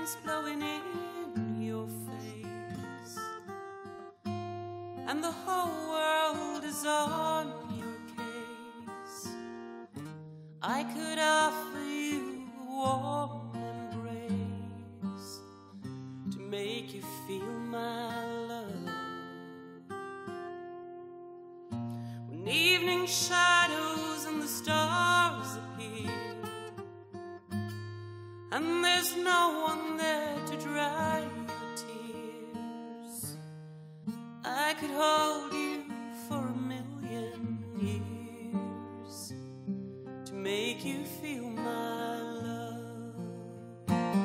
winds blowing in your face, and the whole world is on your case. I could offer you a warm embrace to make you feel my love. When evening shadows and the stars appear, and there's no one there to dry your tears, I could hold you for a million years to make you feel my love.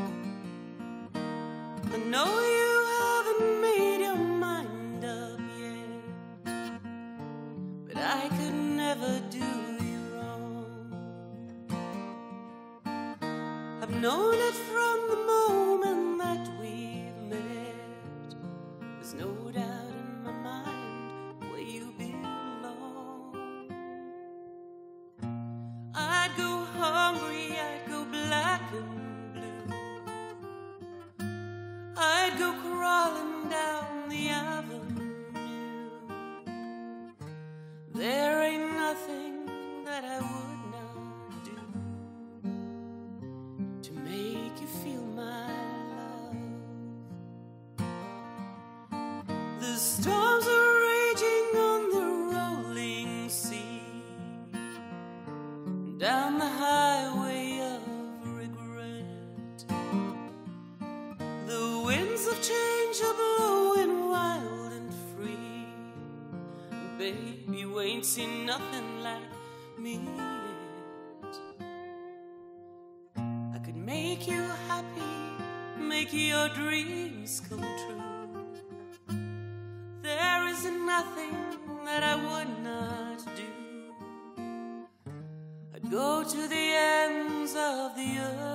I know you haven't made your mind up yet, but I could never do you wrong. I've known it from the moment that we've met. There's no doubt in my mind where you belong. I'd go hungry, I'd go black and blue, I'd go crawling down the avenue. There ain't nothing that I would not do to make you feel my love. The storms are raging on the rolling sea, down the highway of regret. The winds of change are blowing wild and free. Babe, you ain't seen nothing like me yet. I could make you happy, make your dreams come true. There is nothing that I would not do. I'd go to the ends of the earth